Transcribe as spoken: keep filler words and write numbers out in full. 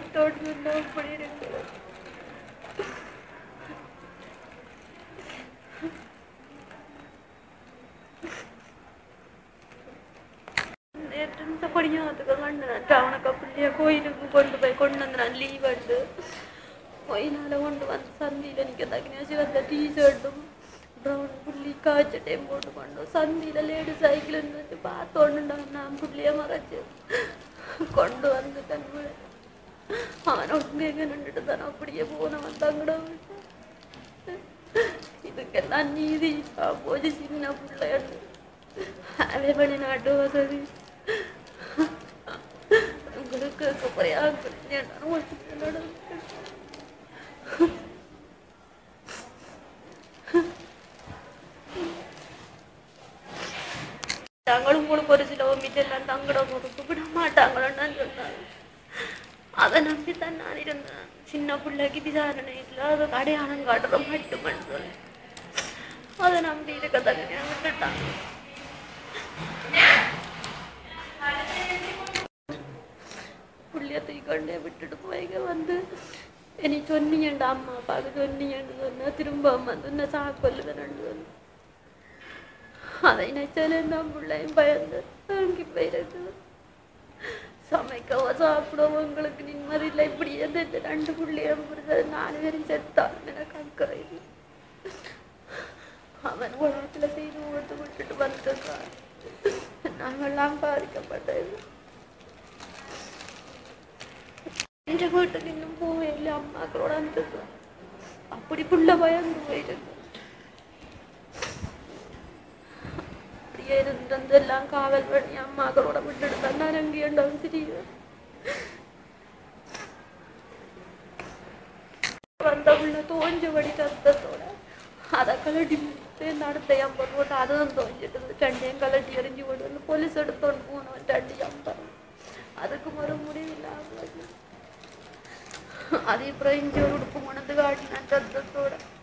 தோட்டத்தில் அப்படி இருக்கு. நேற்று படியாதுக்கு கண்டனன் அவனுக்கு பிள்ளைய கோயிலுக்கு கொண்டு போய் கொண்டு வந்தான் லீவ் வந்து கோயிலால கொண்டு வந்து சந்தியில் நிற்க தக்கினாச்சு வந்த டீஷர்ட்டும் ப்ரௌன் புள்ளி காய்ச்சட்டையும் போட்டு கொண்டு சந்தியில் லேடி சைக்கிள் வச்சு பார்த்தோன்னுண்டா நான் புள்ளிய மறைச்சு கொண்டு வந்து கண்மூட அவன் ஒன்று எங்கே நின்றுட்டு தானே அப்படியே போனவன் தங்கட இதுக்கெல்லாம் நீதி போச்சு சின்ன பிள்ளைன்னு அதே வெளிநாட்டு வசதி உங்களுக்கு குறையா தாங்களும் உங்களுக்கு ஒரு சில மீட்டெல்லாம் தங்கட போது விட மாட்டாங்களோன்னு சொன்னாங்க. அதை நம்பித்தான் நான் இருந்தேன். சின்ன பிள்ளைக்கு விசாரணை இல்லை, அது அடையாளம் காட்டுற மட்டுமன்னு சொல்லி அதை நம்பி இருக்க தண்ணி விட்டுட்டாங்க. புள்ளியத்தை கொண்டே விட்டுட்டு போய்க வந்து இனி சொன்னீங்கண்டா அம்மா அப்பாவுக்கு சொன்னீங்கன்னு சொன்னா திரும்ப வந்து இன்னும் சாக்கொல்லுவேன்னு சொன்ன அதை நினைச்சாலேருந்தான் பிள்ளையும் பயந்து அங்கே போயிருக்கு. சமைக்கவோ சாப்பிடவோ உங்களுக்கு நிம்மதி இல்லை. இப்படியே இந்த ரெண்டு பிள்ளையும் புரிஞ்சது நாலு பேரும் செத்தான் எனக்கு அக்கறை. அவன் உலகத்துல செய்து கொடுத்து விட்டுட்டு வந்துருக்கான். நாங்கள்லாம் பாதிக்கப்பட்டது. என்ற வீட்டுக்கு இன்னும் போவே இல்லை. அம்மாக்களோட வந்துருக்கோம். அப்படி புள்ள பயந்து போயிருக்கு. அப்படியே இருந்து எல்லாம் காவல் பண்ணி அம்மாக்களோட விட்டுட்டு தான் நான் அங்கே இருந்தாலும் தெரியும். வந்த உள்ள தோஞ்சபடி ரத்தத்தோட அதை கலட்டி நடத்த ஐம்பது போட்டு அதுதான் தோஞ்சிட்டு ரெண்டையும் கலட்டி எரிஞ்சு கொண்டு வந்து போலீஸ் எடுத்தோன்னு போனோம். ரெண்டு ஐம்பது அதுக்கு மறு முடிவில்லை. அதே அப்புறம் இஞ்சி ஒரு உடுப்பு மணந்து காட்டினான் ரத்தத்தோட.